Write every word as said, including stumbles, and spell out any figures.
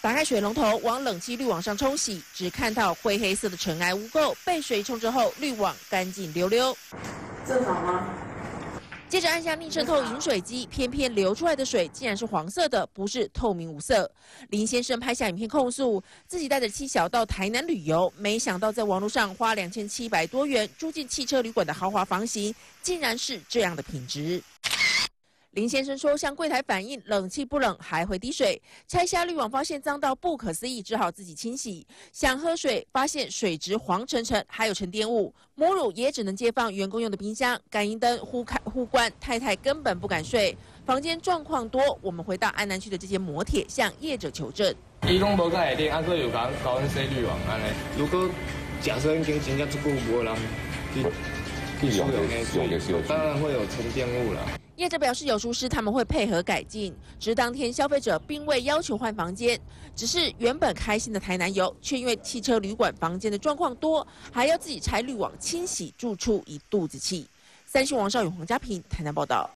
打开水龙头往冷气滤网上冲洗，只看到灰黑色的尘埃污垢，被水冲之后，滤网干净溜溜。 正好吗？ 接着按下逆渗透饮水机，偏偏流出来的水竟然是黄色的，不是透明无色。林先生拍下影片控诉，自己带着妻小到台南旅游，没想到在网络上花两千七百多元住进汽车旅馆的豪华房型，竟然是这样的品质。林先生说，向柜台反映冷气不冷，还会滴水。拆下滤网发现脏到不可思议，只好自己清洗。想喝水，发现水质黄沉沉，还有沉淀物。母乳也只能接放员工用的冰箱，感应灯忽开忽关，太太根本不敢睡。房间状况多，我们回到安南区的这间摩铁，向业者求证。 伊拢无甲会冷，啊，佫有甲甲阮洗滤网安尼。如果假设已经真正足久无人去去使用的水，当然会有沉淀物啦。 业者表示有疏失，他们会配合改进。直当天消费者并未要求换房间，只是原本开心的台南游，却因为汽车旅馆房间的状况多，还要自己拆滤网清洗，住处一肚子气。三新王少宇、黄家平台南报道。